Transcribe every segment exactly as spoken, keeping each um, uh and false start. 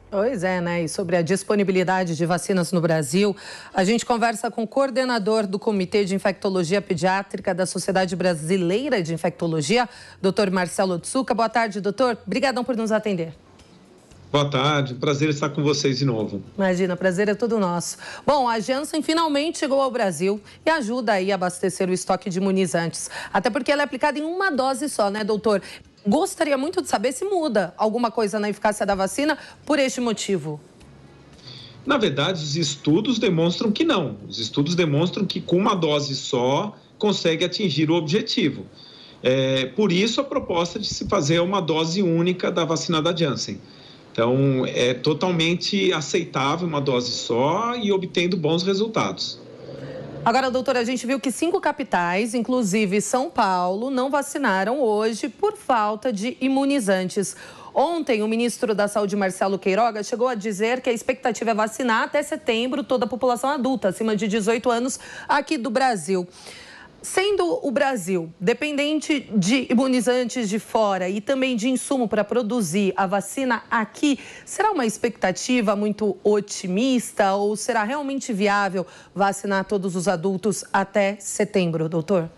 Pois é, né? E sobre a disponibilidade de vacinas no Brasil, a gente conversa com o coordenador do Comitê de Infectologia Pediátrica da Sociedade Brasileira de Infectologia, doutor Marcelo Otsuka. Boa tarde, doutor. Obrigadão por nos atender. Boa tarde, prazer estar com vocês de novo. Imagina, prazer é todo nosso. Bom, a Janssen finalmente chegou ao Brasil e ajuda aí a abastecer o estoque de imunizantes. Até porque ela é aplicada em uma dose só, né, doutor? Gostaria muito de saber se muda alguma coisa na eficácia da vacina por este motivo. Na verdade, os estudos demonstram que não. Os estudos demonstram que com uma dose só consegue atingir o objetivo. É, por isso a proposta de se fazer uma dose única da vacina da Janssen. Então, é totalmente aceitável uma dose só e obtendo bons resultados. Agora, doutora, a gente viu que cinco capitais, inclusive São Paulo, não vacinaram hoje por falta de imunizantes. Ontem, o ministro da Saúde, Marcelo Queiroga, chegou a dizer que a expectativa é vacinar até setembro toda a população adulta, acima de dezoito anos, aqui do Brasil. Sendo o Brasil dependente de imunizantes de fora e também de insumo para produzir a vacina aqui, será uma expectativa muito otimista ou será realmente viável vacinar todos os adultos até setembro, doutor?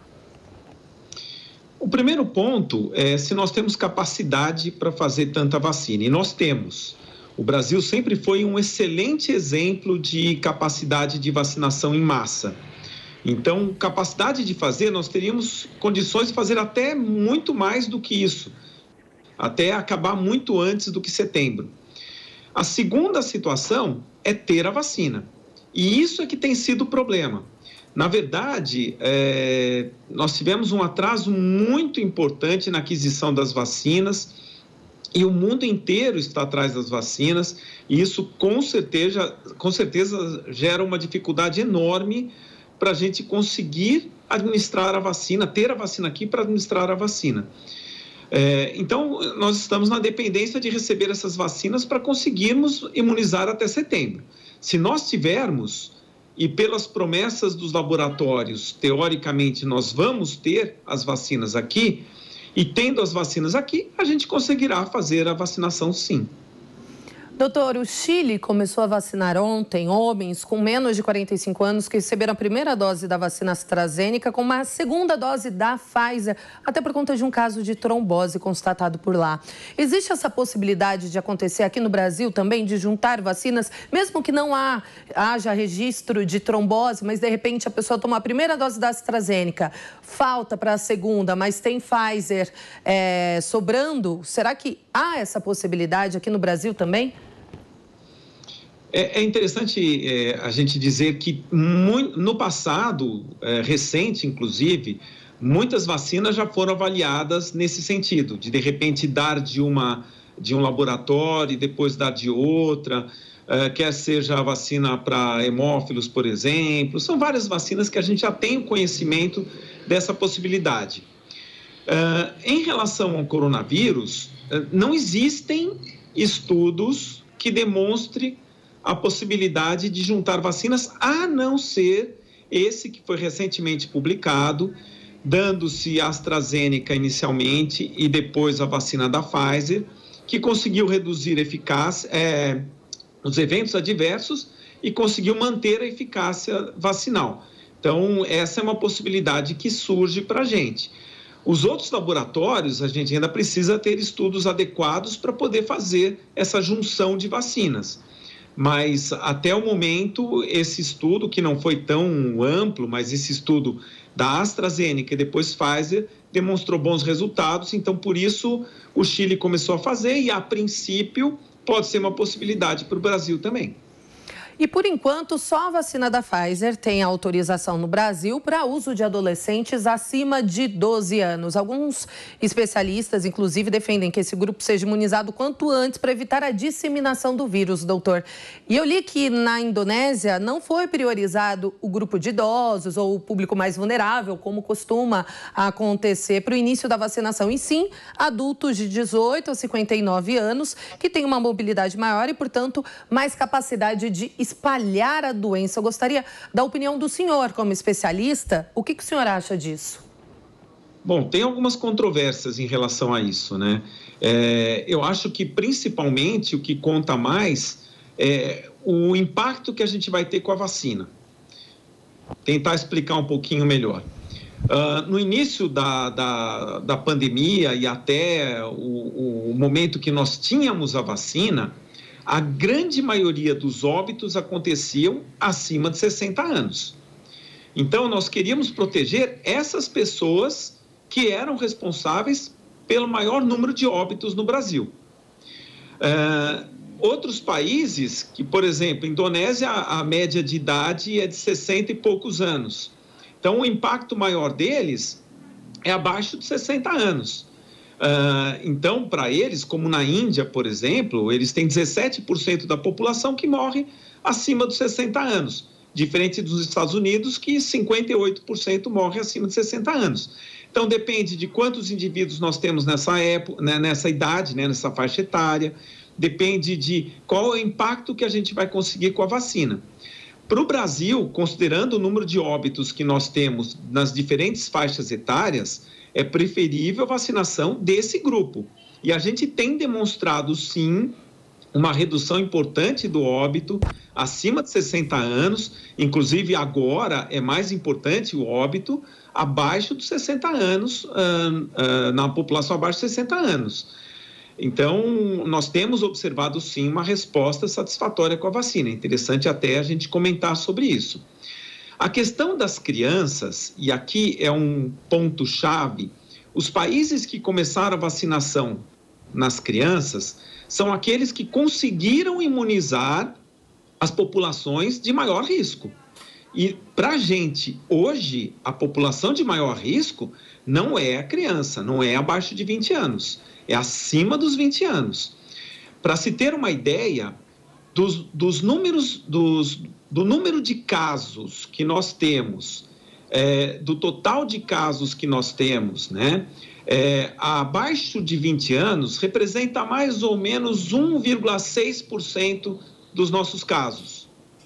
O primeiro ponto é se nós temos capacidade para fazer tanta vacina, e nós temos. O Brasil sempre foi um excelente exemplo de capacidade de vacinação em massa. Então, capacidade de fazer, nós teríamos condições de fazer até muito mais do que isso, até acabar muito antes do que setembro. A segunda situação é ter a vacina, e isso é que tem sido o problema. Na verdade, é, nós tivemos um atraso muito importante na aquisição das vacinas, e o mundo inteiro está atrás das vacinas, e isso com certeza, com certeza gera uma dificuldade enorme para a gente conseguir administrar a vacina, ter a vacina aqui para administrar a vacina. É, então, nós estamos na dependência de receber essas vacinas para conseguirmos imunizar até setembro. Se nós tivermos, e pelas promessas dos laboratórios, teoricamente, nós vamos ter as vacinas aqui, e tendo as vacinas aqui, a gente conseguirá fazer a vacinação sim. Doutor, o Chile começou a vacinar ontem homens com menos de quarenta e cinco anos que receberam a primeira dose da vacina AstraZeneca com uma segunda dose da Pfizer, até por conta de um caso de trombose constatado por lá. Existe essa possibilidade de acontecer aqui no Brasil também, de juntar vacinas, mesmo que não há, haja registro de trombose, mas de repente a pessoa toma a primeira dose da AstraZeneca, falta para a segunda, mas tem Pfizer é, sobrando? Será que há essa possibilidade aqui no Brasil também? É interessante é, a gente dizer que muito, no passado, é, recente inclusive, muitas vacinas já foram avaliadas nesse sentido, de de repente dar de, uma, de um laboratório e depois dar de outra, é, quer seja a vacina para hemófilos, por exemplo. São várias vacinas que a gente já tem o conhecimento dessa possibilidade. É, em relação ao coronavírus, é, não existem estudos que demonstrem a possibilidade de juntar vacinas, a não ser esse que foi recentemente publicado, dando-se a AstraZeneca inicialmente e depois a vacina da Pfizer, que conseguiu reduzir eficácia, é, os eventos adversos e conseguiu manter a eficácia vacinal. Então, essa é uma possibilidade que surge para a gente. Os outros laboratórios, a gente ainda precisa ter estudos adequados para poder fazer essa junção de vacinas. Mas, até o momento, esse estudo, que não foi tão amplo, mas esse estudo da AstraZeneca e depois Pfizer, demonstrou bons resultados. Então, por isso, o Chile começou a fazer e, a princípio, pode ser uma possibilidade para o Brasil também. E, por enquanto, só a vacina da Pfizer tem autorização no Brasil para uso de adolescentes acima de doze anos. Alguns especialistas, inclusive, defendem que esse grupo seja imunizado quanto antes para evitar a disseminação do vírus, doutor. E eu li que na Indonésia não foi priorizado o grupo de idosos ou o público mais vulnerável, como costuma acontecer para o início da vacinação, e sim adultos de dezoito a cinquenta e nove anos que têm uma mobilidade maior e, portanto, mais capacidade de espalhar a doença. Eu gostaria da opinião do senhor como especialista. O que, que o senhor acha disso? Bom, tem algumas controvérsias em relação a isso, né? É, eu acho que, principalmente, o que conta mais é o impacto que a gente vai ter com a vacina. Tentar explicar um pouquinho melhor. Uh, no início da, da, da pandemia e até o, o momento que nós tínhamos a vacina, a grande maioria dos óbitos aconteciam acima de sessenta anos. Então, nós queríamos proteger essas pessoas que eram responsáveis pelo maior número de óbitos no Brasil. Uh, outros países, que, por exemplo, Indonésia, a média de idade é de sessenta e poucos anos. Então, o impacto maior deles é abaixo de sessenta anos. Uh, então, para eles, como na Índia, por exemplo, eles têm dezessete por cento da população que morre acima dos sessenta anos, diferente dos Estados Unidos, que cinquenta e oito por cento morre acima de sessenta anos. Então, depende de quantos indivíduos nós temos nessa época, né, nessa idade, né, nessa faixa etária, depende de qual é o impacto que a gente vai conseguir com a vacina. Para o Brasil, considerando o número de óbitos que nós temos nas diferentes faixas etárias, é preferível a vacinação desse grupo. E a gente tem demonstrado, sim, uma redução importante do óbito acima de sessenta anos, inclusive agora é mais importante o óbito abaixo dos sessenta anos, uh, uh, na população abaixo de sessenta anos. Então, nós temos observado, sim, uma resposta satisfatória com a vacina. É interessante até a gente comentar sobre isso. A questão das crianças, e aqui é um ponto-chave, os países que começaram a vacinação nas crianças são aqueles que conseguiram imunizar as populações de maior risco. E, para a gente, hoje, a população de maior risco não é a criança, não é abaixo de vinte anos. É acima dos vinte anos. Para se ter uma ideia dos, dos números, dos, do número de casos que nós temos, é, do total de casos que nós temos, né? É, abaixo de vinte anos representa mais ou menos um vírgula seis por cento dos nossos casos.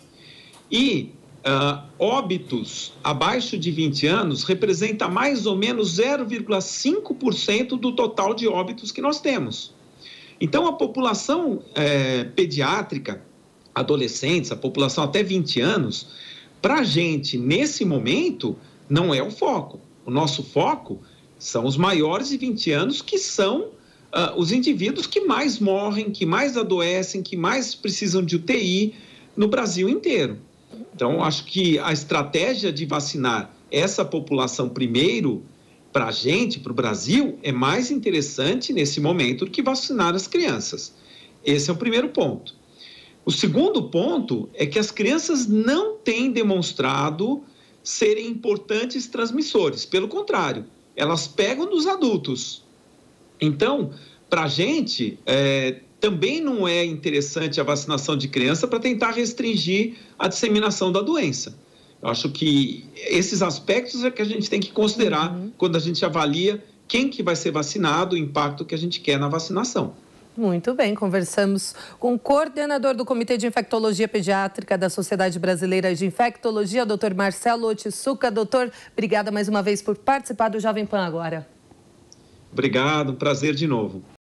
E uh, óbitos abaixo de vinte anos representa mais ou menos zero vírgula cinco por cento do total de óbitos que nós temos. Então, a população é, pediátrica, adolescentes, a população até vinte anos, para a gente, nesse momento, não é o foco. O nosso foco são os maiores de vinte anos, que são uh, os indivíduos que mais morrem, que mais adoecem, que mais precisam de U T I no Brasil inteiro. Então, acho que a estratégia de vacinar essa população primeiro, para a gente, para o Brasil, é mais interessante nesse momento do que vacinar as crianças. Esse é o primeiro ponto. O segundo ponto é que as crianças não têm demonstrado serem importantes transmissores. Pelo contrário, elas pegam dos adultos. Então, para a gente, é, também não é interessante a vacinação de criança para tentar restringir a disseminação da doença. Eu acho que esses aspectos é que a gente tem que considerar uhum. quando a gente avalia quem que vai ser vacinado, o impacto que a gente quer na vacinação. Muito bem, conversamos com o coordenador do Comitê de Infectologia Pediátrica da Sociedade Brasileira de Infectologia, doutor Marcelo Otsuka. Doutor, obrigada mais uma vez por participar do Jovem Pan Agora. Obrigado, prazer de novo.